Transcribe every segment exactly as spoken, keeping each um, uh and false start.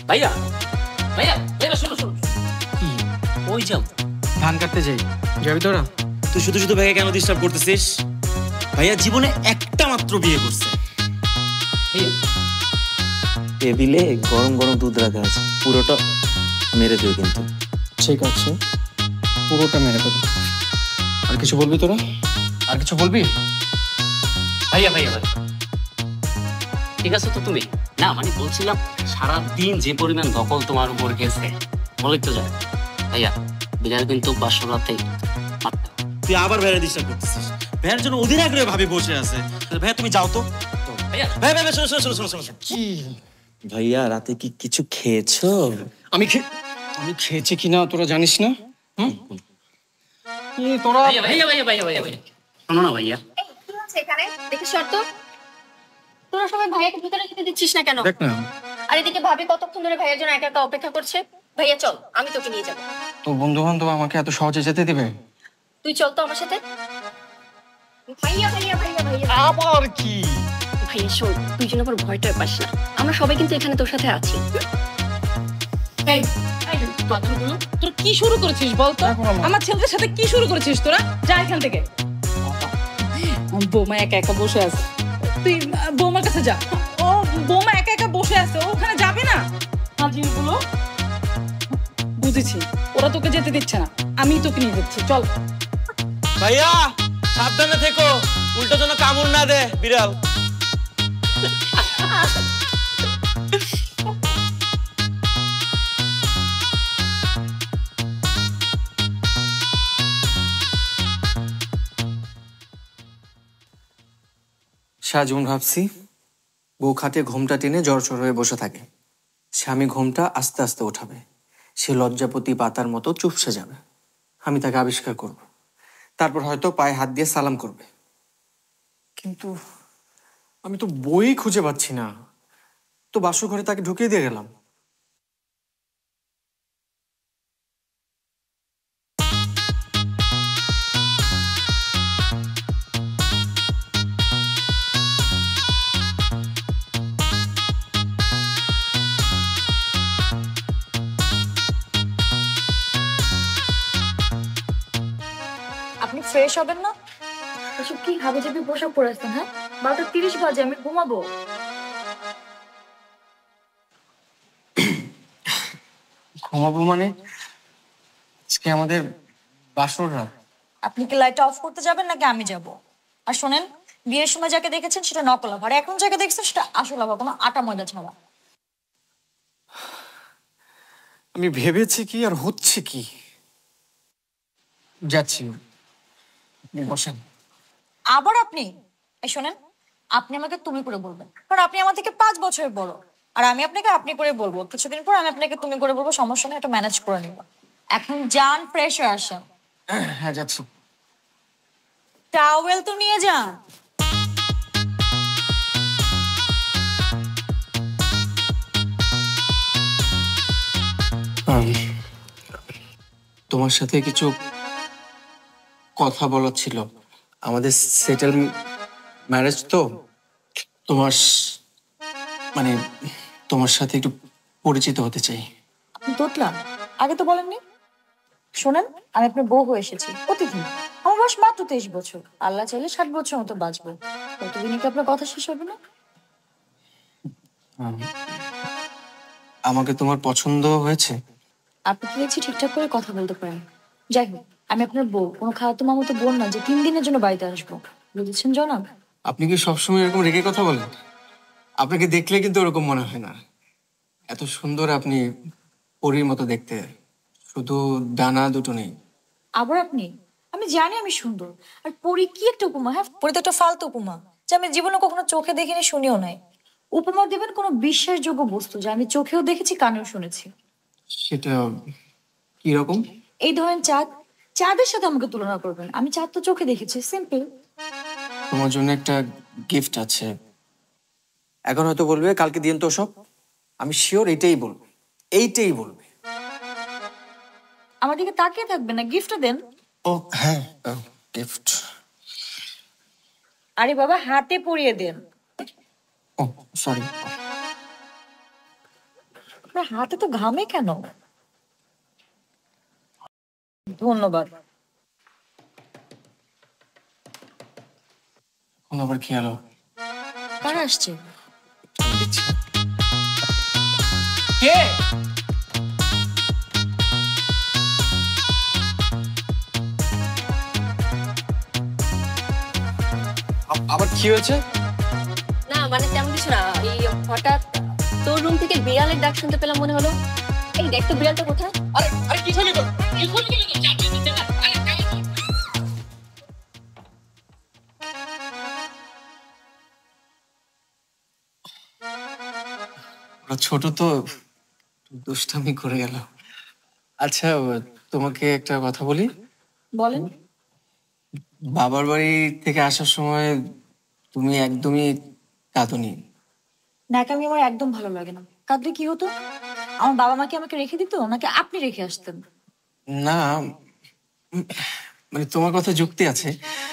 ভাইয়া ভাইয়া ভাইয়া শোনো শোনো কি ওই যাও ধান কাটতে যাই, যাবি তোরা? তুই শুধু শুধু ভাইয়া কেন ডিস্টার্ব করতেছিস? ভাইয়া জীবনে একটা মাত্র বিয়ে করছে। টেবিলে গরম গরম দুধ রাখা আছে, পুরোটা মেরে দিও কিন্তু। ঠিক আছে, পুরোটা মেরে দেবো। আর কিছু বলবি তোরা? আর কিছু বলবি? ভাইয়া ভাইয়া ভাই ঠিক আছে তো তুমি? না মানে বলছিলাম সারাদিন যে পরিমাণ দখল তোমার উপর গেছে বলেই তো যায়। ভাইয়া বিড়াল কিন্তু বাসর রাতেই তুই আবার ভাইয়া ডিস্টার্ব করতেছিস। ভাইয়ার জন্য অধীর আগ্রহে ভাবি বসে আছে। ভাইয়া তুমি যাও তো। ভাইয়া ভাই ভাই শোনো শোনো শোনো শোনো কি ভাইয়া রাতে কি কিছু খেয়েছো? আমি খে আমি খেয়েছি কিনা তোরা জানিস না? হুম তোরা ভাইয়া ভাইয়া ভাইয়া ভাইয়া ভাইয়া ভাইয়া শোনো না ভাইয়া, কি হচ্ছে এখানে? দেখে শর্ত তোরা সবাই ভাইয়াকে ভিতরে খেতে দিচ্ছিস না কেন? দেখ না, আর এদিকে ভাবি কতক্ষণ ধরে ভাইয়ার জন্য একা একা অপেক্ষা করছে। ভাইয়া চল, আমি তোকে নিয়ে যাবো। তোর বন্ধু বান্ধব আমাকে এত সহজে যেতে দিবে? তুই চল তো আমার সাথে। ভাইয়া ভাইয়া ভাইয়া ভাইয়া আবার কি? ভাইয়া শোন, তুই যেন আবার ভয়টা পাস না। আমরা সবাই কিন্তু এখানে তোর সাথে আছি। এই বাচ্চাগুলো তোরা কি শুরু করেছিস বলতো? আমার ছেলেদের সাথে কি শুরু করেছিস তোরা? যা এখান থেকে। বৌমা একা একা বসে আছে, তুই বৌমার কাছে যা। ও বৌমা একা একা বসে আছে, ও ওখানে যাবে না। হাজিরগুলো বুঝেছি, ওরা তোকে যেতে দিচ্ছে না, আমি তোকে নিয়ে যাচ্ছি, চল। ভাইয়া সাবধানে থেকো, উল্টো যেন কামড় না দে বিড়াল। সারা জীবন ভাবছি বউ খাটে ঘোমটা টেনে জড়সড় হয়ে বসে থাকে, স্বামী ঘোমটা আস্তে আস্তে ওঠাবে, সে লজ্জাপতি পাতার মতো চুপসে যাবে, আমি তাকে আবিষ্কার করব, তারপর হয়তো পায়ে হাত দিয়ে সালাম করবে। কিন্তু আমি তো বই খুঁজে পাচ্ছি না, তো বাসর ঘরে তাকে ঢুকিয়ে দিয়ে গেলাম। আপনি ফ্রেশ হবেন না? এসব কি হাবি জাবি পোশাক পরে আসছেন? হ্যাঁ, বারোটা তিরিশ বাজে, আমি ঘুমাবো। ঘুমাবো মানে? আজকে আমাদের বাসর রাত। আপনি কি লাইট অফ করতে যাবেন নাকি আমি যাব? আর শোনেন, বিয়ের সময় যাকে দেখেছেন সেটা নকল আভা, আর এখন যাকে দেখছেন সেটা আসল আভা, কোনো আটা ময়দা ছাড়া। আমি ভেবেছি কি আর হচ্ছে কি? যাচ্ছি, বসেন। আবার আপনি? এই শোনেন, আপনি আমাকে তুমি করে বলবেন, কারণ আপনি আমার থেকে পাঁচ বছরের বড়, আর আমি আপনাকে আপনি করে বলবো। কিছুদিন পর আমি আপনাকে তুমি করে বলবো, সমস্যা নেই, এটা ম্যানেজ করে নিব। এখন যান, প্রেশার আসেন। হ্যাঁ যাচ্ছি। টাওয়েল তো নিয়ে যান। তোমার সাথে কিছু কথা বলার ছিল। আমাদের সেটেল ম্যারেজ তো, তোমার মানে তোমার সাথে একটু পরিচিত হতে চাই। আপনি তোতলা, আগে তো বলেননি। শোনেন, আমি আপনার বউ হয়ে এসেছি প্রতিদিন। আমার বয়স মাত্র তেইশ বছর, আল্লাহ চাইলে ষাট বছর মতো বাঁচবো। কতদিনই কি আপনার কথা শেষ হবে না? আমাকে তোমার পছন্দ হয়েছে? আপনি তো দেখছি ঠিকঠাক করে কথা বলতে পারেন। যাই হোক, আমি আপনার বউ, কোনো খাওয়াতো মামা তো বোন না যে তিন দিনের জন্য বাড়িতে আসবো। বুঝেছেন জনাব? আপনি কি সবসময় এরকম রেগে কথা বলেন? আপনাকে দেখলে কিন্তু ওরকম মনে হয় না। এত সুন্দর আপনি, পরীর মতো দেখতে, শুধু ডানা দুটো নেই। আবার আপনি? আমি জানি আমি সুন্দর, আর পরী কি একটা উপমা। হ্যাঁ, পরী তো একটা ফালতু উপমা, যে আমি জীবনে কখনো চোখে দেখিনি, শুনিও নাই। উপমা দেবেন কোনো বিশ্বাসযোগ্য বস্তু যা আমি চোখেও দেখেছি, কানেও শুনেছি। সেটা কিরকম? এই ধরেন চাঁদ, চাঁদের সাথে আমাকে তুলনা করবেন। আমি চাঁদ তো চোখে দেখেছি, সিম্পল। তোমার জন্য একটা গিফট আছে। এখন হয়তো বলবে কালকে দিন তো সব, আমি শিওর এইটাই বলবে, এইটাই বলবে। আমার দিকে তাকিয়ে থাকবেন না, গিফটটা দেন। ও হ্যাঁ, গিফট। আরে বাবা, হাতে পরিয়ে দেন। ও সরি। আপনার হাতে তো ঘামে কেন? ধন্যবাদ। এখন আবার কি হলো? কারা আসছে? কে? আ- আবার কি হয়েছে? না মানে তেমন কিছু না, এই হঠাৎ তোর রুম থেকে বিড়ালের ডাক শুনতে পেলাম মনে হলো। এই দেখ তো বিড়ালটা কোথায়? আরে আরে কি হলো কি হলো কি হলো চাচি দিতে না আরে কেমন ওরা ছোট তো, দুষ্টামি করে গেল। আচ্ছা, তোমাকে একটা কথা বলি। বলেন। বাবার বাড়ি থেকে আসার সময় তুমি একদমই কাঁদোনি। ন্যাকামি আমার একদম ভালো লাগে না। কাঁদলে কি হতো? আমার বাবা মাকে আমাকে রেখে দিত নাকি আপনি রেখে আসতেন? না, উম, মানে তোমার কথা যুক্তি আছে।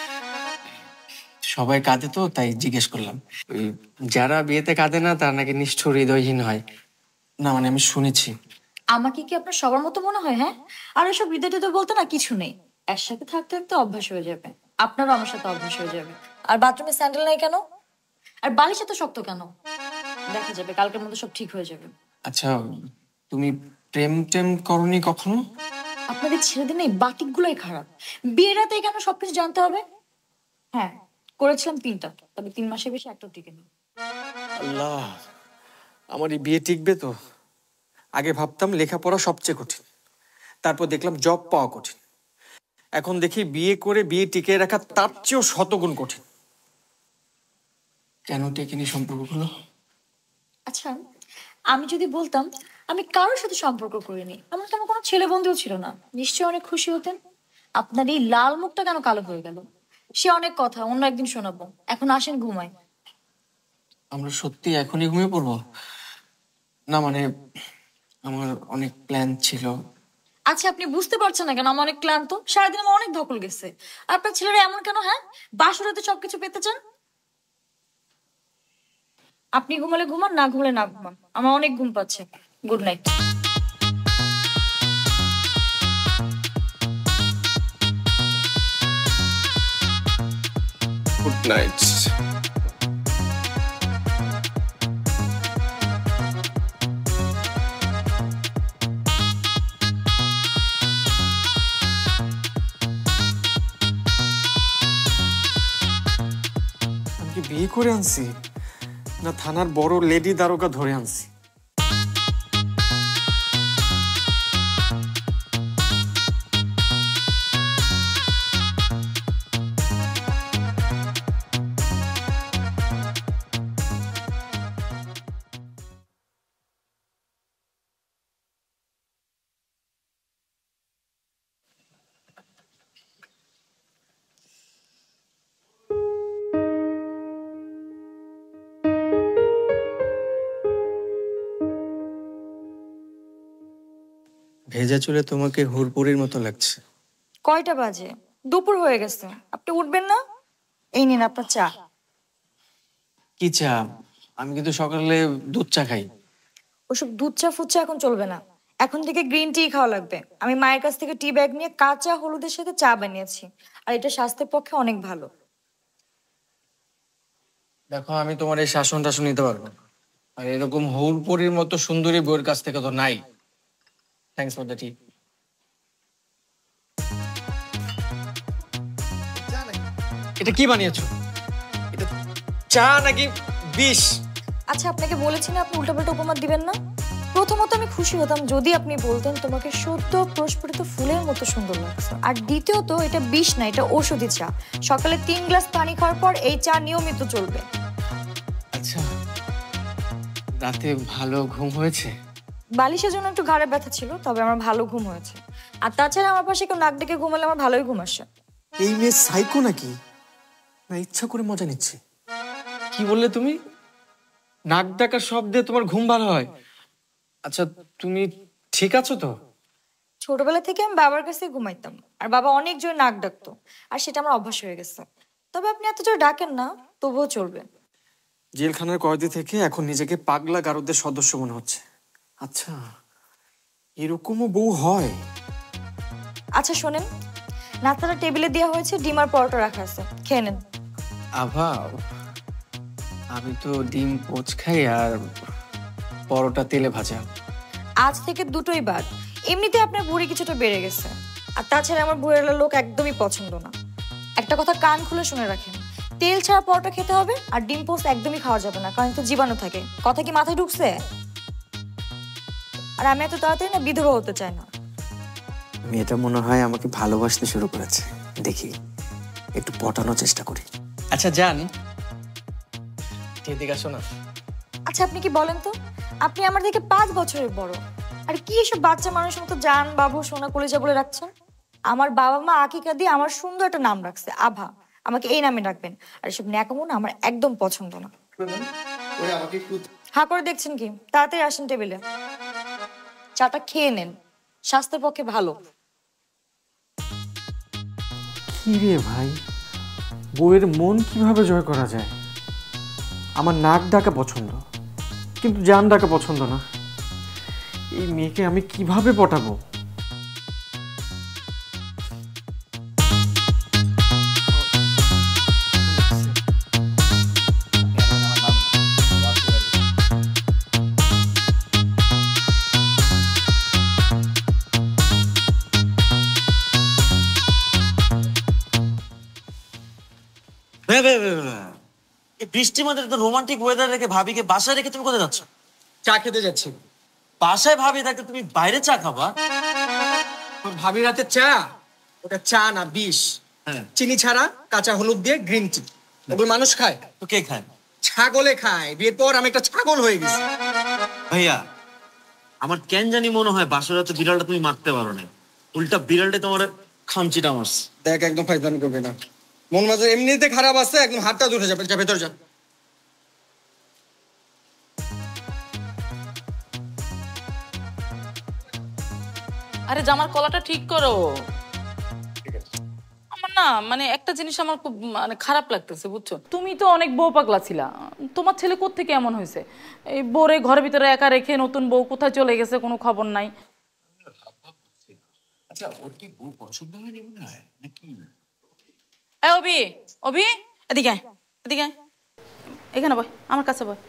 সবাই কাঁদে তো তাই জিজ্ঞেস করলাম। ওই যারা বিয়েতে কাঁদে না তারা নাকি নিষ্ঠুর হৃদয়হীন হয়। না মানে আমি শুনেছি। আমাকে কি আপনার সবার মতো মনে হয়? হ্যাঁ, আর এসব হৃদয় টিদয় বলতে না কিছু নেই। একসাথে থাকতে থাকতে অভ্যাস হয়ে যাবে, আপনারও আমার সাথে অভ্যাস হয়ে যাবে। আর বাথরুমে স্যান্ডেল নাই কেন? আর বালিশ এত শক্ত কেন? দেখা যাবে, কালকের মধ্যে সব ঠিক হয়ে যাবে। আচ্ছা, তুমি প্রেম টেম করনি কখনো? আপনাদের ছেলেদের না এই বাটিকগুলোই খারাপ। বিয়ের রাতে কেন সবকিছু জানতে হবে? হ্যাঁ, করেছিলাম তিনটা, তবে তিন মাসের বেশি একটাও টিকেনি। আল্লাহ, আমার এই বিয়ে টিকবে তো? আগে ভাবতাম লেখাপড়া সবচেয়ে কঠিন, তারপর দেখলাম জব পাওয়া কঠিন, এখন দেখি বিয়ে করে বিয়ে টিকে রাখা তার চেয়েও শতগুণ কঠিন। কেন টেকেনি সম্পর্কগুলো? আচ্ছা, আমি যদি বলতাম আমি কারোর সাথে সম্পর্ক করিনি, আমার কেন কোনো ছেলে বন্ধুও ছিল না, নিশ্চয়ই অনেক খুশি হতেন। আপনার এই লাল মুখটা কেন কালো হয়ে গেল? সে অনেক কথা, অন্য একদিন শোনাবো। এখন আসেন ঘুমাই। আমরা সত্যি এখনই ঘুমিয়ে পড়বো? না মানে আমার অনেক প্ল্যান ছিল। আচ্ছা, আপনি বুঝতে পারছেন না কেন আমি অনেক ক্লান্ত? সারাদিন আমার অনেক ধকল গেছে। আপনার ছেলেরা এমন কেন? হ্যাঁ, বাসুরাতে সবকিছু পেতে চান। আপনি ঘুমালে ঘুমান, না ঘুমালে না ঘুমান, আমার অনেক ঘুম পাচ্ছে। Good night. Good night. আমি কি বিয়ে করে আনছি না থানার বড় লেডি দারোগা ধরে আনছি? ভেজা চুলে তোমাকে হুড়পুরির মতো লাগছে। কয়টা বাজে? দুপুর হয়ে গেছে, আপনি উঠবেন না? এই নিন আপনার চা। কি চা? আমি কিন্তু সকালে দুধ চা খাই। ওসব দুধ চা ফুদ চা এখন চলবে না, এখন থেকে গ্রিন টি খাওয়া লাগবে। আমি মায়ের কাছ থেকে টি ব্যাগ নিয়ে কাঁচা হলুদের সাথে চা বানিয়েছি, আর এটা স্বাস্থ্যের পক্ষে অনেক ভালো। দেখো, আমি তোমার এই শাসন টাসন নিতে পারবো না। আর এরকম হুড়পুরির মতো সুন্দরী বউয়ের কাছ থেকে তো নাই। Thanks for the tea. এটা কি বানিয়েছো? এটা চা নাকি বিষ? আচ্ছা, আপনাকে বলেছি না আপনি উল্টাপাল্টা উপমা দিবেন না। প্রথমত আমি খুশি হতাম যদি আপনি বলতেন তোমাকে সদ্য প্রস্ফুটিত ফুলের মতো সুন্দর লাগছে। আর দ্বিতীয়ত, এটা বিষ না, এটা ঔষধি চা। সকালে তিন গ্লাস পানি খাওয়ার পর এই চা নিয়মিত চলবে। আচ্ছা, রাতে ভালো ঘুম হয়েছে? বালিশের জন্য একটু ঘাড়ে ব্যথা ছিল, তবে আমার ভালো ঘুম হয়েছে। আর তাছাড়া আমার পাশে কেউ নাক ডেকে ঘুমালে আমার ভালোই ঘুম আসে। এই মেয়ে সাইকো নাকি? না ইচ্ছা করে মজা নিচ্ছে? কি বললে তুমি? নাক ডাকার শব্দে তোমার ঘুম ভালো হয়? আচ্ছা, তুমি ঠিক আছো তো? ছোটবেলা থেকে আমি বাবার কাছে ঘুমাইতাম, আর বাবা অনেক জোরে নাক ডাকতো, আর সেটা আমার অভ্যাস হয়ে গেছে। তবে আপনি এত জোরে ডাকেন না, তবুও চলবে। জেলখানার কয়েদি থেকে এখন নিজেকে পাগলা গারদের সদস্য মনে হচ্ছে। আচ্ছা, এরকমও বউ হয়? আচ্ছা শোনেন, নাস্তাটা টেবিলে দেওয়া হয়েছে, ডিম আর পরোটা রাখা আছে, খেয়ে নেন। আভা, আমি তো ডিম পোচ খাই আর পরোটা তেলে ভাজা। আজ থেকে দুটোই বাদ। এমনিতে আপনার ভুঁড়ি কিছুটা বেড়ে গেছে, আর তাছাড়া আমার ভুঁড়িওয়ালা লোক একদমই পছন্দ না। একটা কথা কান খুলে শুনে রাখেন, তেল ছাড়া পরোটা খেতে হবে, আর ডিম পোস্ট একদমই খাওয়া যাবে না, কারণ এতে জীবাণু থাকে। কথা কি মাথায় ঢুকছে? আর আমি এত তাড়াতাড়ি না বিধবা হতে চাই না। মেয়েটা মনে হয় আমাকে ভালোবাসতে শুরু করেছে, দেখি একটু পটানোর চেষ্টা করি। আচ্ছা জান, এদিকে আসো না। আচ্ছা আপনি কি বলেন তো, আপনি আমার থেকে পাঁচ বছরের বড়, আর কি এসব বাচ্চা মানুষের মতো জান, বাবু, সোনা, কলিজা বলে রাখছেন? আমার বাবা মা আকিকা দিয়ে আমার সুন্দর একটা নাম রাখছে, আভা। আমাকে এই নামে ডাকবেন। আর এসব ন্যাকামো না আমার একদম পছন্দ না। হা করে দেখছেন কি? তাড়াতাড়ি আসেন টেবিলে, চাটা খেয়ে নেন, স্বাস্থ্যের পক্ষে ভালো। কি রে ভাই, বউয়ের মন কিভাবে জয় করা যায়? আমার নাক ডাকা পছন্দ, কিন্তু জান ডাকা পছন্দ না। এই মেয়েকে আমি কিভাবে পটাবো? বৃষ্টির মধ্যে তো রোমান্টিক ওয়েদার রেখে ভাবিকে বাসায় রেখে তুমি কোথায় যাচ্ছ? চা খেতে যাচ্ছি। বাসায় ভাবি থাকতে তুমি বাইরে চা খাবা? ভাবির হাতে চা, ওটা চা না বিষ। হ্যাঁ, চিনি ছাড়া, কাঁচা হলুদ দিয়ে গ্রিন টি। ওগুলো মানুষ খায়? তো কে খায়? ছাগলে খায়। বিয়ের পর আমি একটা ছাগল হয়ে গেছি। ভাইয়া, আমার কেন জানি মনে হয় বাসর রাতে বিড়ালটা তুমি মারতে পারো না, উল্টা বিড়ালটা তোমার খামচিটা মারছে। দেখ, একদম ফাইজলামি করবে না। মন মাঝে এমনিতে খারাপ আছে, একদম হাতটা ধরে যাবে। যা ভেতর যা। আরে জামার কলাটা ঠিক করো। আমার না মানে একটা জিনিস আমার খুব মানে খারাপ লাগতেছে, বুঝছো? তুমি তো অনেক বউ পাগলা ছিলা, তোমার ছেলে কোত্থেকে এমন হয়েছে? এই বোরে ঘরের ভিতরে একা রেখে নতুন বউ কোথায় চলে গেছে কোনো খবর নাই। আচ্ছা, ওর কি বউ পছন্দ হয়নি মনে হয় নাকি? এ অভি, অভি এদিকে আয়, এদিকে আয়, এখানে বয়, আমার কাছে বয়।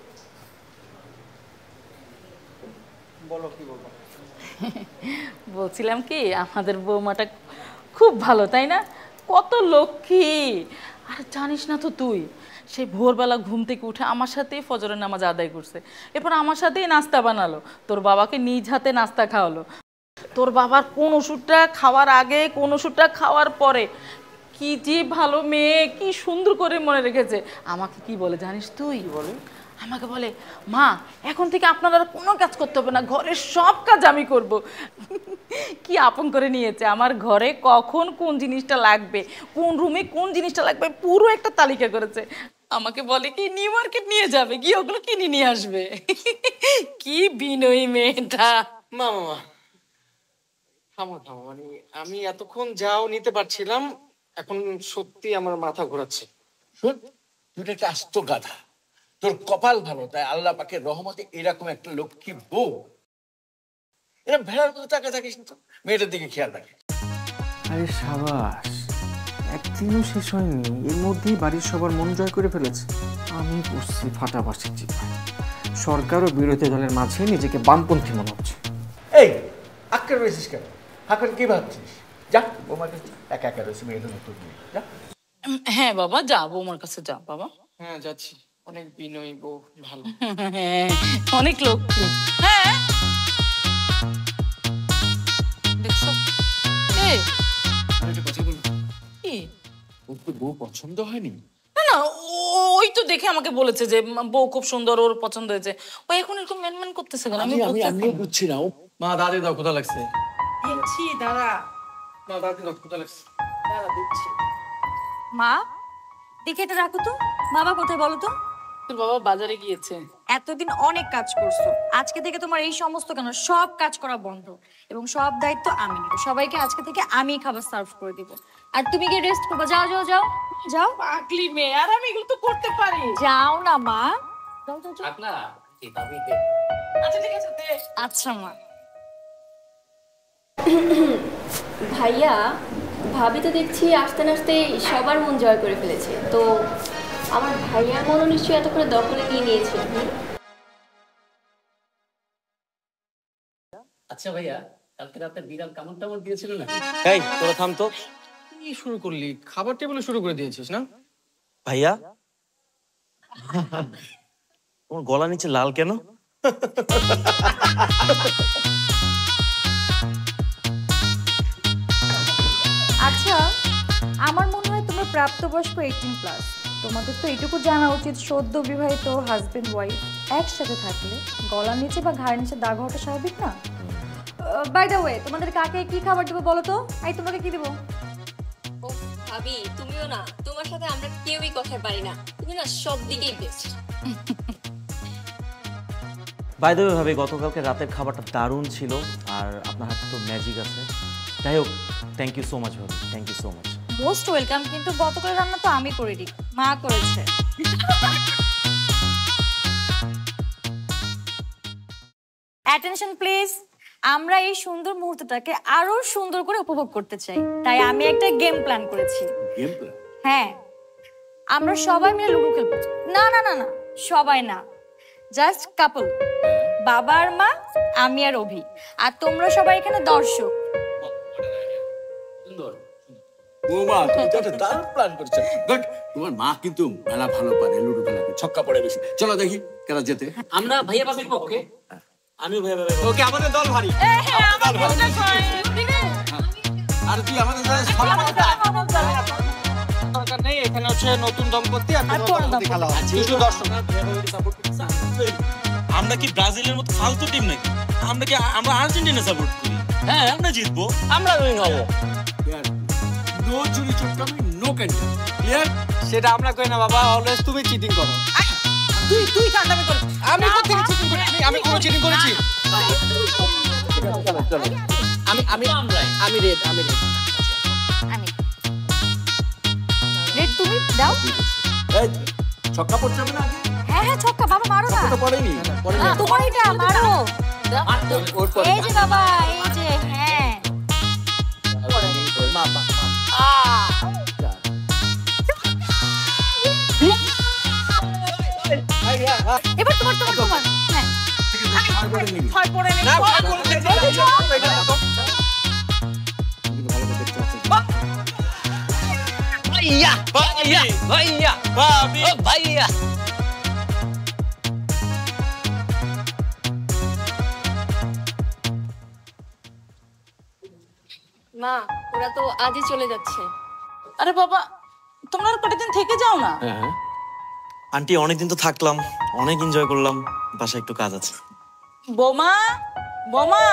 বলো, কি বলবো? বলছিলাম কি, আমাদের বৌমাটা খুব ভালো, তাই না? কত লক্ষ্মী। আর জানিস না তো তুই, সেই ভোরবেলা ঘুম থেকে উঠে আমার সাথেই ফজরের নামাজ আদায় করছে, এরপর আমার সাথেই নাস্তা বানালো, তোর বাবাকে নিজ হাতে নাস্তা খাওয়ালো। তোর বাবার কোন ওষুধটা খাওয়ার আগে, কোন ওষুধটা খাওয়ার পরে, কি যে ভালো মেয়ে, কি সুন্দর করে মনে রেখেছে। আমাকে কি বলে জানিস তুই? বলে আমাকে বলে, মা এখন থেকে আপনারা কোনো কাজ করতে হবে না, ঘরের সব কাজ আমি করব। কি আপন করে নিয়েছে। আমার ঘরে কখন কোন জিনিসটা লাগবে, কোন রুমে কোন জিনিসটা লাগবে, পুরো একটা তালিকা করেছে। আমাকে বলে কি নিউ মার্কেট নিয়ে যাবে, কি ওগুলো কিনে নিয়ে আসবে। কি বিনয়ী মেয়েটা। মা মামা থামো থামো, মানে আমি এতক্ষণ যাও নিতে পারছিলাম, এখন সত্যি আমার মাথা ঘোরাচ্ছে। শোন, তুই একটা আস্ত গাধা, তোর কপাল ভালো তাই আল্লাহ পাকের রহমতে এরকম একটা লক্ষ্মী বউ। এরকম ভেড়ার মতো তাকে থাকিস না, মেয়েটার দিকে খেয়াল রাখিস। আরে সাবাস, একদিনও শেষ হয়নি, এর মধ্যেই বাড়ির সবার মন জয় করে ফেলেছে। আমি বুঝছি ফাটাবাসির জীবন। সরকার ও বিরোধী দলের মাঝে নিজেকে বামপন্থী মনে হচ্ছে। এই আক্কের রয়েছিস কেন? এখন কি ভাবছিস? যা বৌমার কাছে, একা একা রয়েছে মেয়েদের নতুন মেয়ে, যা। হ্যাঁ বাবা, যা বৌমার কাছে যা বাবা। হ্যাঁ যাচ্ছি, অনেক বিনয়ী বউ, ভালো। হ্যাঁ, অনেক লক্ষ্মী। হ্যাঁ দেখছো? এই, একটা কথা বলবো, কি? ওর তো বউ পছন্দ হয়নি? না না, ও- ওই তো দেখে আমাকে বলেছে যে বউ খুব সুন্দর, ওর পছন্দ হয়েছে। ও এখন এরকম মেনমেন করতেছে কেন? আমি আমি আমি বুঝতে আমিও বুঝছি না। ও মা দাদি দাও, কোথা লাগছে? দিচ্ছি, দাঁড়া মা দাদি দাও, কোথা লাগছে? দাঁড়া দিচ্ছি। মা দেখে এটা রাখো তো। বাবা কোথায় বলো তো? তোর বাবা বাজারে গিয়েছে। এতদিন অনেক কাজ করছো, আজকে থেকে তোমার এই সমস্ত কেন, সব কাজ করা বন্ধ, এবং সব দায়িত্ব আমি নেব। সবাইকে আজকে থেকে আমি খাবার সার্ভ করে দিব, আর তুমি গিয়ে রেস্ট করবা। যাও যাও যাও যাও। পাগলি মেয়ে, আর আমি এগুলো তো করতে পারি। যাও না মা, যাও যাও যাও। থাক না, কি ভাবিকে আচ্ছা ঠিক আছে দে। আচ্ছা মা। ভাইয়া ভাবি তো দেখছি আস্তে আস্তে সবার মন জয় করে ফেলেছে, তো আমার ভাইয়ার মনও নিশ্চয়ই এত করে দখলে নিয়ে নিয়েছে। হুম? আচ্ছা ভাইয়া, কালকে রাতে বিড়াল কামড় টামড় দিয়েছিল না? এই তোরা থাম তো, কি শুরু করলি? খাবার টেবিলে শুরু করে দিয়েছিস না? ভাইয়া তোমার গলা নিচে লাল কেন? আচ্ছা, আমার মনে হয় তোমরা প্রাপ্তবয়স্ক এইটিন প্লাস। তোমাদের তো এইটুকু জানা উচিত, সদ্য বিবাহিত হাজবেন্ড ওয়াইফ একসাথে থাকলে গলার নিচে বা ঘাড়ের নিচে দাগ হওয়াটা স্বাভাবিক না? বাই দ্য ওয়ে, তোমাদের কাকে কি খাবার দেবো বলো তো? এই তোমাকে কি দেবো? ও ভাবি তুমিও না, তোমার সাথে আমরা কেউই কথা পারি না, তুমি না সব দিকেই বেস্ট। বাই দ্য ওয়ে ভাবি, গতকালকে রাতের খাবারটা দারুণ ছিল, আর আপনার হাতে তো ম্যাজিক আছে। যাই হোক, থ্যাংক ইউ সো মাচ ভাবি, thank you so much. Most welcome. কিন্তু গতকাল রান্না তো আমি করিনি, মা করেছে। Attention please. আমরা এই সুন্দর মুহূর্তটাকে আরো সুন্দর করে উপভোগ করতে চাই, তাই আমি একটা গেম প্ল্যান করেছি। Game plan? হ্যাঁ, আমরা সবাই মিলে লুডো খেলবো। না না না না, সবাই না, জাস্ট কাপল, বাবা আর মা, আমি আর অভি, আর তোমরা সবাই এখানে দর্শক। সুন্দর। বৌমা তুমি তো একটা দারুণ প্ল্যান করছো। গুড। তোমার মা কিন্তু মেলা ভালো পারে, লুডো খেলাতে ছক্কা পড়ে বেশি। চলো দেখি কেনা যেতে। আমরা ভাইয়া ভাবির পক্ষে। আমিও ভাইয়া ভাবি। ওকে, আমাদের দল ভারী। আর তুই আমাদের দরকার নেই, এখানে হচ্ছে নতুন দম্পতি আর পুরনো দম্পতি খেলা হয়। শুধু দর্শক। আমরা কি ব্রাজিলের মতো ফালতু টিম নাকি? আমরা কি আমরা আর্জেন্টিনা সাপোর্ট করি? হ্যাঁ, আমরা জিতবো, আমরা উইন হবো। নো চুরি চটকামি, নো ক্যান্ডেল। ক্লিয়ার? সেটা আমরা করি না বাবা, অলওয়েজ তুমি চিটিং করো। তুই তুই কান্দামি করিস। আমি কোত্থেকে চিটিং করি? আমি কোনো চিটিং করেছি? আমি আমি আমি রেড, আমি রেড। আমি রেড, তুমি দাও। এই ছক্কা পড়তে হবে না আগে? হ্যাঁ হ্যাঁ, ছক্কা বাবা, মারো না। তো পড়েনি। না, তোমার এটা মারো। এই যে বাবা, এই যে, হ্যাঁ। এবার তোমার তোমার তোমার হ্যাঁ। ভয় পড়ে নেই। না, ভয় করে দেখতে যাচ্ছি। কিন্তু ভালো করে দেখতে হচ্ছে। ভাইয়া ভাইয়া ভাইয়া ভাবি ও ভাইয়া। মা ওরা তো আজই চলে যাচ্ছে। আরে বাবা, তোমরা আর কটা দিন থেকে যাও না। হ্যাঁ আন্টি, অনেকদিন তো থাকলাম, অনেক এনজয় করলাম, বাসায় একটু কাজ আছে। বোমা, বোমা।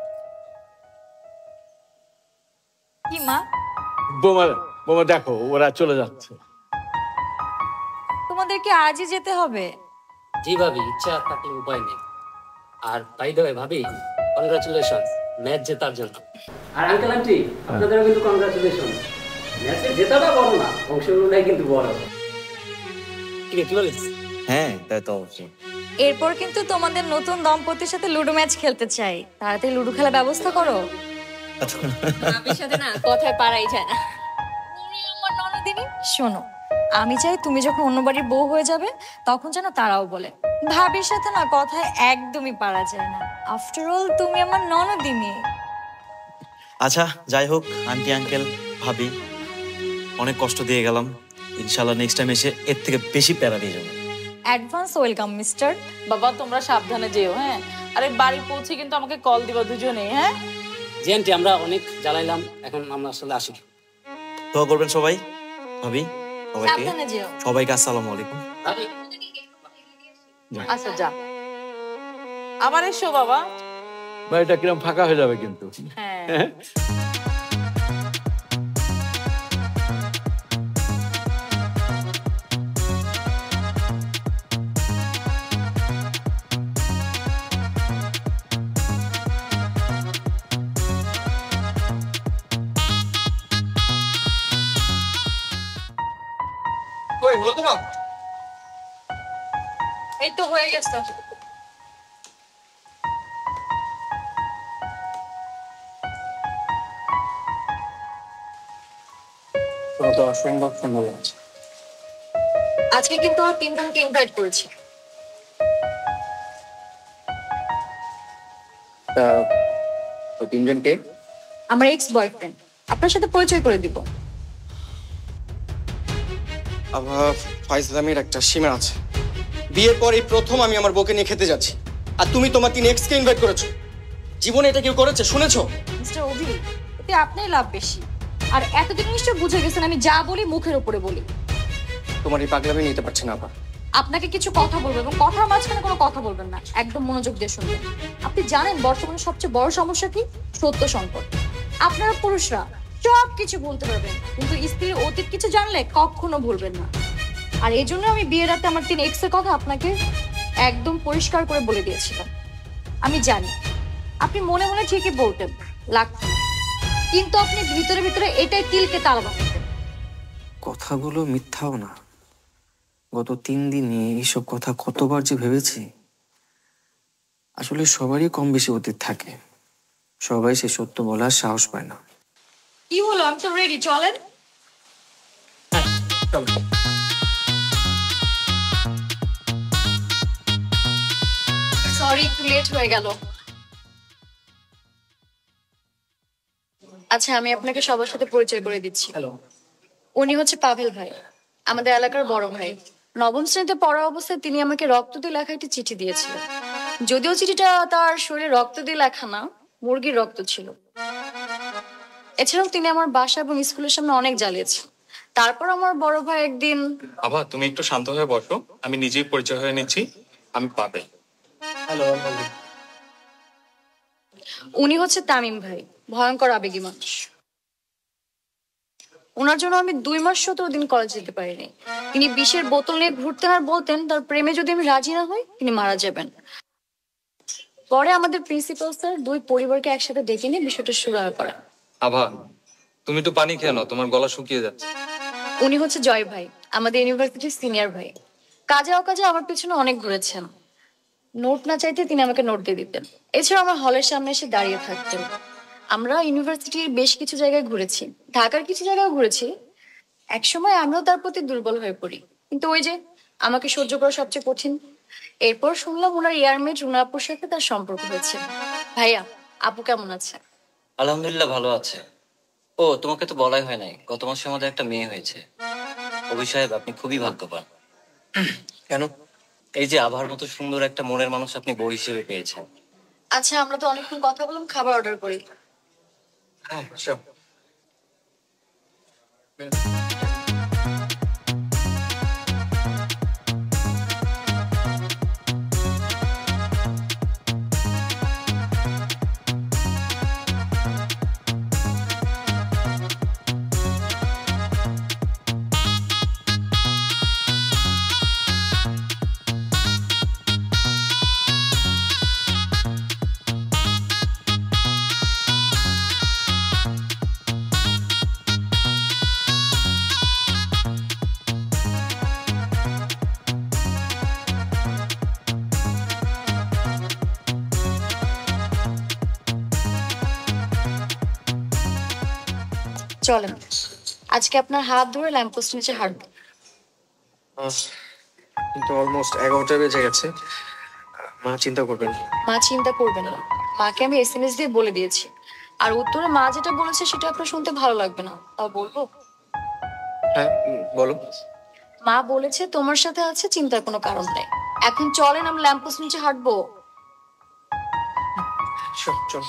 কি মা? বোমা বোমা দেখো, ওরা চলে যাচ্ছে। তোমাদের কি আজই যেতে হবে? জি ভাবি, ইচ্ছা থাকলে উপায় নেই। আর বাই দ্য ওয়ে ভাবি, কনগ্রাচুলেশন ম্যাচ জেতার জন্য। আর আঙ্কেল আন্টি, আপনাদেরও কিন্তু কনগ্রাচুলেশন। ম্যাচে জেতাটা বড় না, অংশগ্রহণটাই কিন্তু বড়। কি রে, কি বলিস? হ্যাঁ, তাই তো অবশ্যই। এরপর কিন্তু তোমাদের নতুন দম্পতির সাথে লুডো ম্যাচ খেলতে চাই। তাড়াতাড়ি লুডো খেলার ব্যবস্থা করো। ভাবির সাথে না কথায় পারাই যায় না। আমার ননদিনী, শোনো, আমি চাই তুমি যখন অন্য বাড়ির বউ হয়ে যাবে তখন যেন তারাও বলে ভাবির সাথে না কথায় একদমই পারা যায় না। আফটার অল তুমি আমার ননদিনী। আচ্ছা, যাই হোক, আন্টি আঙ্কেল ভাবি, অনেক কষ্ট দিয়ে গেলাম। ইনশাআল্লাহ নেক্সট টাইম এসে এর থেকে বেশি প্যারা দিয়ে যাবো। Advance welcome mister. বাবা তোমরা সাবধানে যেও, হ্যাঁ? আরে বাড়ি পৌঁছে কিন্তু আমাকে কল দিবা দুজনে, হ্যাঁ? জি আন্টি, আমরা অনেক জ্বালাইলাম, এখন আমরা আসলে আসি। দোয়া করবেন সবাই, ভাবি সবাইকে, সাবধানে যেও। সবাইকে আসসালামু আলাইকুম। ভাবি আচ্ছা যা, আবার এসো বাবা। বাড়িটা কিরম ফাঁকা হয়ে যাবে কিন্তু। হ্যাঁ। কই হলো তোমার? এই তো হয়ে গেছে। তোরা তো অসম্ভব সুন্দর লাগছে। আজকে কিন্তু আর তিনজনকে ইনভাইট করেছি। তা ওই তিনজনকে? আমার এক্স বয়ফ্রেন্ড, আপনার সাথে পরিচয় করে দিব। আবার ফাইজলামের একটা সীমা আছে। বিয়ের পর এই প্রথম আমি আমার বউকে নিয়ে খেতে যাচ্ছি, আর তুমি তোমার তিন এক্সকে ইনভাইট করেছো। জীবনে এটা কেউ করেছে শুনেছো? মিস্টার অভি, এতে আপনারই লাভ বেশি। আর এতদিন নিশ্চয় বুঝে গেছেন আমি যা বলি মুখের উপরে বলি। তোমার এই পাগলামি নিতে পারছি না আবার। আপনাকে কিছু কথা বলবো এবং কথার মাঝখানে কোনো কথা বলবেন না, একদম মনোযোগ দিয়ে শুনবেন। আপনি জানেন বর্তমানে সবচেয়ে বড় সমস্যা কি? সত্য সংকট। আপনারা পুরুষরা সব কিছু বলতে পারবেন, কিন্তু স্ত্রীর অতীত কিছু জানলে কখনো ভুলবেন না। আর এই জন্য আমি বিয়ের রাতে আমার তিন এক্সের কথা আপনাকে একদম পরিষ্কার করে বলে দিয়েছিলাম। আমি জানি আপনি মনে মনে ঠিকই বলতেন লাগতো, কিন্তু আপনি ভিতরে ভিতরে এটাই তিলকে তাল বানাতেন। কথাগুলো মিথ্যাও না। গত তিন দিনে এইসব কথা কতবার যে ভেবেছি। আসলে সবারই কম বেশি অতীত থাকে, সবাই সে সত্য বলার সাহস পায় না। কি হলো? আমি তো রেডি, চলেন। সরি একটু লেট হয়ে গেল। আচ্ছা আমি আপনাকে সবার সাথে পরিচয় করে দিচ্ছি। হ্যালো। উনি হচ্ছে পাভেল ভাই, আমাদের এলাকার বড় ভাই। নবম শ্রেণীতে পড়া অবস্থায় তিনি আমাকে রক্ত দিয়ে লেখা একটি চিঠি দিয়েছিলেন। যদিও চিঠিটা তার শরীরে রক্ত দিয়ে লেখা না, মুরগির রক্ত ছিল। এছাড়াও তিনি আমার বাসা এবং স্কুলের সামনে অনেক জ্বালিয়েছেন। তারপর আমার বড় ভাই একদিন। আভা তুমি একটু শান্ত হয়ে বসো, আমি নিজেই পরিচয় হয়ে নিচ্ছি। আমি পাবেল। হ্যালো। উনি হচ্ছে তামিম ভাই, ভয়ঙ্কর আবেগী মানুষ। ওনার জন্য আমি দুই মাস সতেরো দিন কলেজ যেতে পারিনি। তিনি বিষের বোতল নিয়ে ঘুরতেন আর বলতেন তার প্রেমে যদি আমি রাজি না হই তিনি মারা যাবেন। পরে আমাদের প্রিন্সিপাল স্যার দুই পরিবারকে একসাথে ডেকে নিয়ে বিষয়টা সুরাহা করেন। আভা তুমি একটু পানি খেয়ে নাও, তোমার গলা শুকিয়ে যাচ্ছে। উনি হচ্ছে জয় ভাই, আমাদের ইউনিভার্সিটির সিনিয়র ভাই। কাজে অকাজে আমার পিছনে অনেক ঘুরেছেন। নোট না চাইতে তিনি আমাকে নোট দিয়ে দিতেন। এছাড়া আমার হলের সামনে এসে দাঁড়িয়ে থাকতেন। আমরা ইউনিভার্সিটির বেশ কিছু জায়গায় ঘুরেছি, ঢাকার কিছু জায়গায় ঘুরেছি। একসময় আমিও তার প্রতি দুর্বল হয়ে পড়ি, কিন্তু ওই যে আমাকে সহ্য করা সবচেয়ে কঠিন। এরপর শুনলাম ওনার ইয়ারমেট রুনা আপুর সাথে তার সম্পর্ক হয়েছে। ভাইয়া, আপু কেমন আছে? আলহামদুলিল্লাহ ভালো আছে। ও তোমাকে তো বলাই হয় নাই, গত মাসে আমাদের একটা মেয়ে হয়েছে। অভি সাহেব আপনি খুবই ভাগ্যবান। কেন? এই যে আভার মতো সুন্দর একটা মনের মানুষ আপনি বউ হিসেবে পেয়েছেন। আচ্ছা আমরা তো অনেকক্ষণ কথা বললাম, খাবার অর্ডার করি। হ্যাঁ sure. চলেন আজকে আপনার হাত ধরে ল্যাম্পপোস্ট নিচে হাঁটবো। কিন্তু অলমোস্ট এগারোটা বেজে গেছে, মা চিন্তা করবেন। মা চিন্তা করবেন না, মাকে আমি এস এম এস দিয়ে বলে দিয়েছি। আর উত্তরে মা যেটা বলেছে সেটা আপনার শুনতে ভালো লাগবে না, তাও বলবো। হ্যাঁ বলো। মা বলেছে তোমার সাথে আছে, চিন্তার কোনো কারণ নেই। এখন চলেন আমরা ল্যাম্পপোস্ট নিচে হাঁটবো। Sure, চল।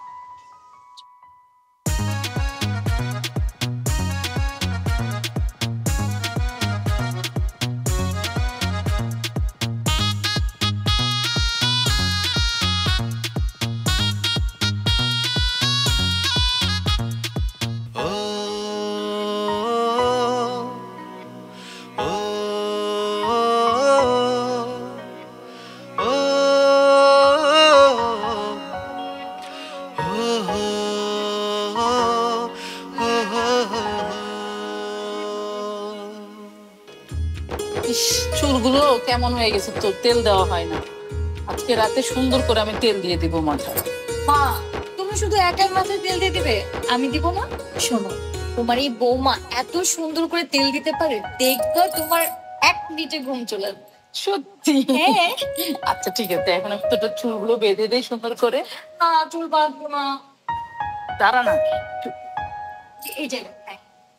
ইস, চুলগুলো কেমন হয়ে গেছে, তো তেল দেওয়া হয় না। আজকে রাতে সুন্দর করে আমি তেল দিয়ে দিব মাথায়। মা তুমি শুধু একাই মাথায় তেল দিয়ে দিবে, আমি দিব না? শোনো তোমার এই বৌমা এত সুন্দর করে তেল দিতে পারে, দেখবা তোমার এক মিনিটে ঘুম চলে আসবে। সত্যি? হ্যাঁ। আচ্ছা ঠিক আছে, এখন আমি তোর চুলগুলো বেঁধে দেই সুন্দর করে। না চুল বাঁধবো না। দাঁড়া না, এই জায়গায় হ্যাঁ।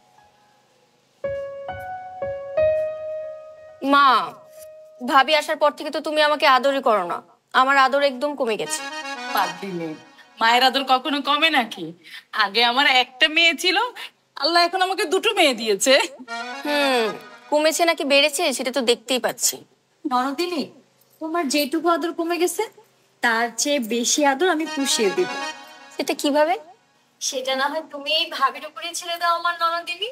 মা, ভাবি আসার পর থেকে তো তুমি আমাকে আদরই করো না। আমার আদর একদম কমে গেছে। পারবি নেই, মায়ের আদর কখনো কমে নাকি? আগে আমার একটা মেয়ে ছিল, আল্লাহ এখন আমাকে দুটো মেয়ে দিয়েছে। হুম, কমেছে নাকি বেড়েছে সেটা তো দেখতেই পাচ্ছি। ননদিনী, তোমার যেটুকু আদর কমে গেছে তার চেয়ে বেশি আদর আমি পুষিয়ে দিব। সেটা কিভাবে? সেটা না হয় তুমি এই ভাবির উপরে ছেড়ে দাও আমার ননদিনী।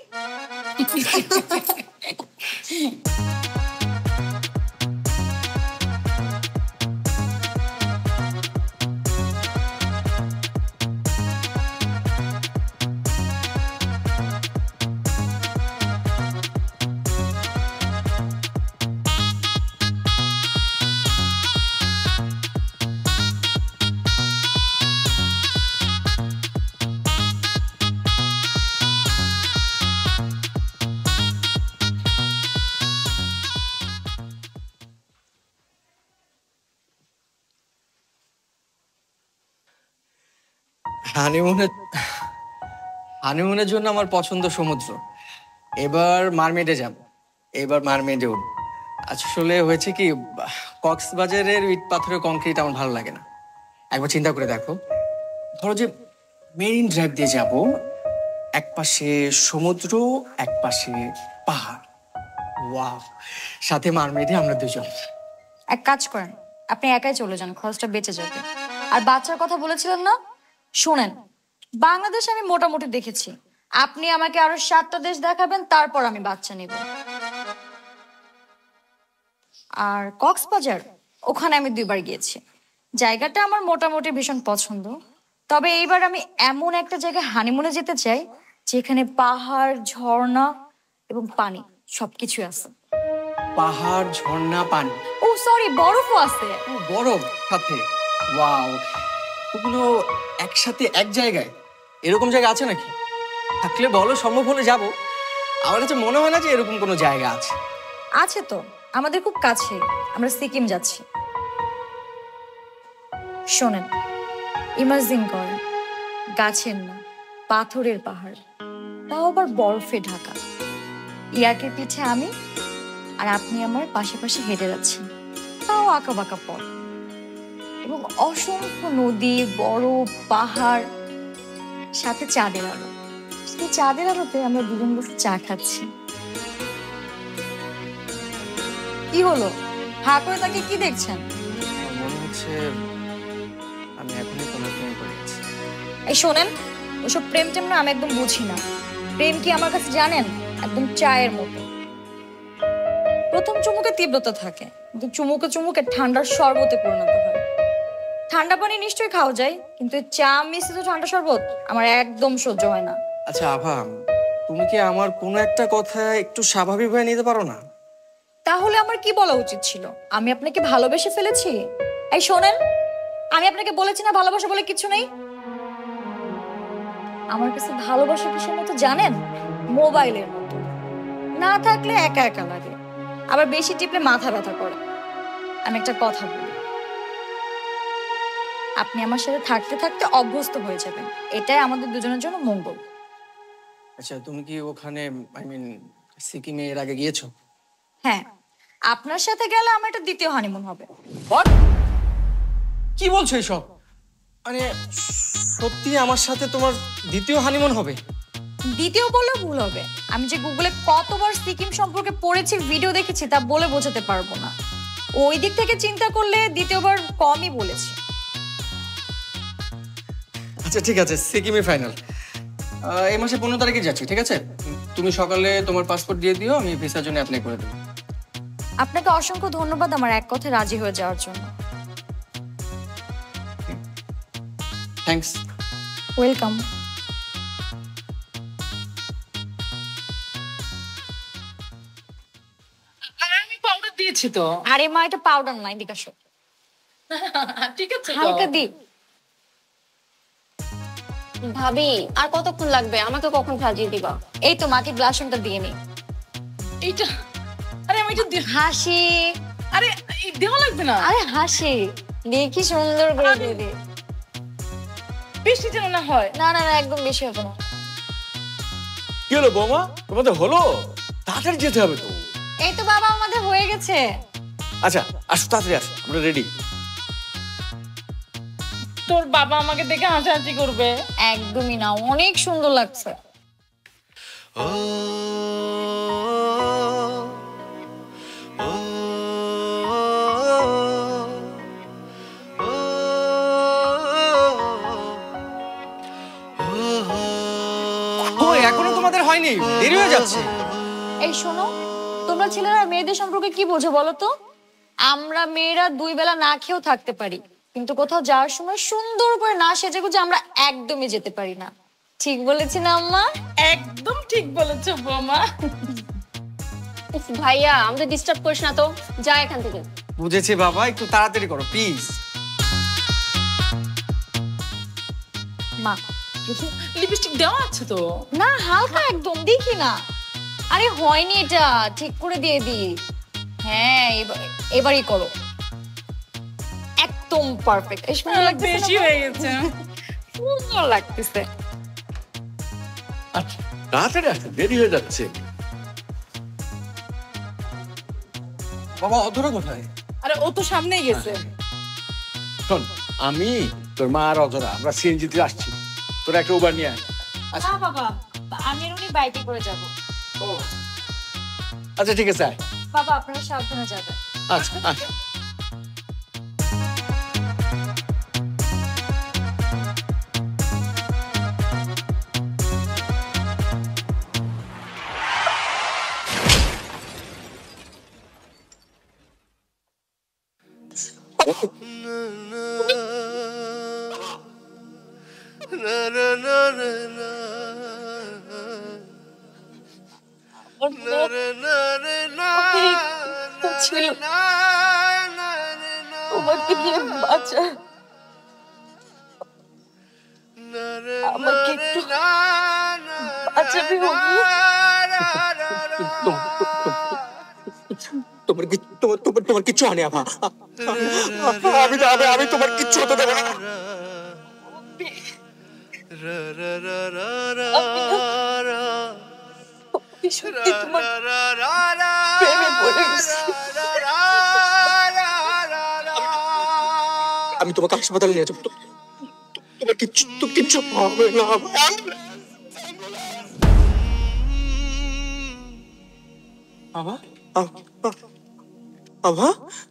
হানিমুনের হানিমুনের জন্য আমার পছন্দ সমুদ্র। এবার মারমেডে যাব, এবার মারমেডে উঠব। আসলে হয়েছে কি, কক্সবাজারের ইট পাথরের কংক্রিট আমার ভালো লাগে না। একবার চিন্তা করে দেখো, ধরো যে মেরিন ড্রাইভ দিয়ে যাব, এক পাশে সমুদ্র, এক পাশে পাহাড়, ওয়াও, সাথে মারমেডে আমরা দুজন। এক কাজ করেন, আপনি একাই চলে যান, খরচটা বেঁচে যাবে। আর বাচ্চার কথা বলেছিলেন না, শোনেন, বাংলাদেশ আমি মোটামুটি দেখেছি, আপনি আমাকে আরো সাতটা দেশ দেখাবেন, তারপর আমি বাচ্চা নিব। আর কক্সবাজার, ওখানে আমি দুইবার গিয়েছি, জায়গাটা আমার মোটামুটি ভীষণ পছন্দ। তবে এইবার আমি এমন একটা জায়গায় হানিমুনে যেতে চাই যেখানে পাহাড়, ঝর্ণা এবং পানি সবকিছু আছে। পাহাড়, ঝর্ণা, পানি, ও সরি, বরফও আছে। ও, বরফ সাথে, ওয়াও, ওগুলো একসাথে এক জায়গায়, এরকম জায়গা আছে নাকি? থাকলে বলো, সম্ভব হলে যাব। আমার কাছে মনে হয় না যে এরকম কোনো জায়গা আছে। আছে তো, আমাদের খুব কাছে, আমরা সিকিম যাচ্ছি। শোনেন, ইমাজিন করেন, গাছের না, পাথরের পাহাড়, তাও আবার বরফে ঢাকা। ইয়াকের পিঠে আমি, আর আপনি আমার পাশে পাশে হেঁটে যাচ্ছেন, তাও আঁকা বাঁকা পথ, এবং অসংখ্য নদী, বরফ, পাহাড়, সাথে চাঁদের আলো। সেই চাঁদের আলোতে আমরা দুজন বসে চা খাচ্ছি। কি হলো, হা করে তাকে কি দেখছেন? আমার মনে হচ্ছে আমি এখনই কোনো প্রেমে পড়ে গেছি। এই শোনেন, ওসব প্রেম টেম না আমি একদম বুঝি না। প্রেম কি আমার কাছে জানেন, একদম চায়ের মতো। প্রথম চুমুকে তীব্রতা থাকে, কিন্তু চুমুকে চুমুকে ঠান্ডার শরবতে পরিণত হয়। ঠান্ডা পানি নিশ্চয়ই খাওয়া যায়, কিন্তু চা মিশ্রিত ঠান্ডা শরবত আমার একদম সহ্য হয় না। আচ্ছা আভা, তুমি কি আমার কোনো একটা কথা একটু স্বাভাবিকভাবে নিতে পারো না? তাহলে আমার কি বলা উচিত ছিল? আমি আপনাকে ভালোবেসে ফেলেছি? এই শোনেন, আমি আপনাকে বলেছি না ভালোবাসা বলে কিছু নেই। আমার কাছে ভালোবাসা কিসের মতো জানেন? মোবাইলের মতো, না থাকলে একা একা লাগে, আবার বেশি টিপলে মাথা ব্যথা করে। আমি একটা কথা বলি, আপনি আমার সাথে থাকতে থাকতে অভ্যস্ত হয়ে যাবেন, এটাই আমাদের দুজনের জন্য মঙ্গল। আচ্ছা, তুমি কি ওখানে, আই মিন সিকিমে এর আগে গিয়েছো? হ্যাঁ, আপনার সাথে গেলে আমার এটা দ্বিতীয় হানিমুন হবে। What? কি বলছো এসব? মানে সত্যি আমার সাথে তোমার দ্বিতীয় হানিমুন হবে? দ্বিতীয় বললেও ভুল হবে। আমি যে গুগলে কতবার সিকিম সম্পর্কে পড়েছি, ভিডিও দেখেছি, তা বলে বোঝাতে পারবো না। ওই দিক থেকে চিন্তা করলে দ্বিতীয়বার কমই বলেছি। আচ্ছা ঠিক আছে, সিকিমে ফাইনাল। এই মাসে পনেরো তারিখে যাচ্ছি, ঠিক আছে? তুমি সকালে তোমার পাসপোর্ট দিয়ে দিও, আমি ভিসার জন্য অ্যাপ্লাই করে দেবো। আপনাকে অসংখ্য ধন্যবাদ আমার এক কথায় রাজি হয়ে যাওয়ার জন্য। থ্যাঙ্কস। ওয়েলকাম। আমি পাউডার দিয়েছি তো। আরে মা, এটা পাউডার না, এদিকে আসো। ঠিক আছে, হালকা দি। ভাবি আর কতক্ষণ লাগবে? আমাকে কখন সাজিয়ে দিবা? এই তো মাকে ব্লাশনটা দিয়ে নি। এইটা আরে আমি এটা দে- হাসি, আরে এই দেওয়া লাগবে না। আরে হাসি দেখি সুন্দর করে দিয়ে দে। বেশি যেন না হয়। না না না একদম বেশি হবে না। কি হলো বৌমা, তোমাদের হলো? তাড়াতাড়ি যেতে হবে তো। এই তো বাবা আমাদের হয়ে গেছে। আচ্ছা আসো, তাড়াতাড়ি আসো, আমরা রেডি। তোর বাবা আমাকে দেখে হাসাহাসি করবে। একদমই না, অনেক সুন্দর লাগছে। কই এখনো তোমাদের হয়নি? দেরি হয়ে যাচ্ছে। এই শোনো, তোমরা ছেলেরা মেয়েদের সম্পর্কে কি বোঝো বলো তো? আমরা মেয়েরা দুই বেলা না খেয়েও থাকতে পারি, কিন্তু কোথাও যাওয়ার সময় সুন্দর করে না সেজে গুজে আমরা একদমই যেতে পারি না। ঠিক বলেছি না আম্মা? একদম ঠিক বলেছো বৌমা। উফ, ভাইয়া আমাদের ডিস্টার্ব করিস না তো, যা এখান থেকে। বুঝেছি বাবা, একটু তাড়াতাড়ি করো প্লিজ। মা লিপস্টিক দেওয়া আছে তো? না, হালকা একদম, দেখি না। আরে হয়নি, এটা ঠিক করে দিয়ে দি। হ্যাঁ এবার- এবারই করো, একদম পারফেক্ট। এই সুন্দর লাগতেছে না বেশি মা? হয়ে গেছে। সুন্দর লাগতেছে। আচ্ছা তাড়াতাড়ি আসো, দেরি হয়ে যাচ্ছে। বাবা অধরা কোথায়? আরে ও তো সামনেই গেছে। শোন, আমি তোর মা আর অধরা আমরা সিএনজিতে আসছি, তোরা একটা উবার নিয়ে আয়। না বাবা, আমি আর উনি বাইকে করে যাবো। আচ্ছা ঠিক আছে, আয়। বাবা আপনারা সাবধানে যাবেন। আচ্ছা আয়। ছিল তোমাকে নিয়ে বাঁচা, আমাকে একটু বাঁচাবে তোমার কি তোমার তোমার তোমার কিচ্ছু হয়নি আপা। আমি তো আমি আমি তোমার কিচ্ছু হতে দেবো না। সত্যি তোমার প্রেমে পড়ে গেছি। আমি তোমাকে হাসপাতালে নিয়ে যাবো, তোমার কিচ্ছু তো কিচ্ছু হবে না। আভা আভা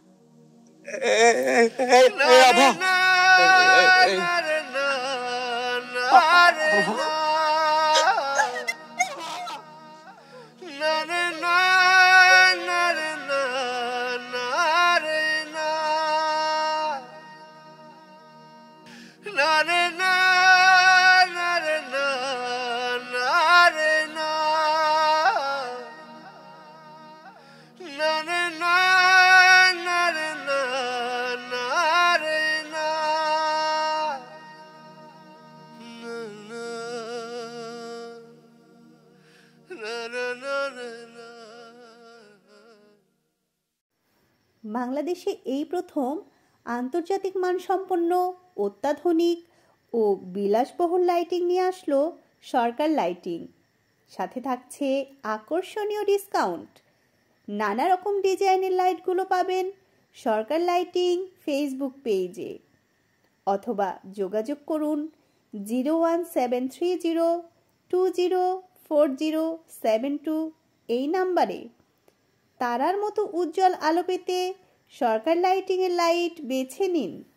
আভা বাংলাদেশে এই প্রথম আন্তর্জাতিক মানসম্পন্ন অত্যাধুনিক ও বিলাসবহুল লাইটিং নিয়ে আসলো সরকার লাইটিং। সাথে থাকছে আকর্ষণীয় ডিসকাউন্ট। নানা রকম ডিজাইনের লাইটগুলো পাবেন সরকার লাইটিং ফেসবুক পেজে, অথবা যোগাযোগ করুন zero one seven three zero two zero four zero seven two এই নাম্বারে। তারার মতো উজ্জ্বল আলো পেতে সরকার লাইটিংয়ের লাইট বেছে নিন।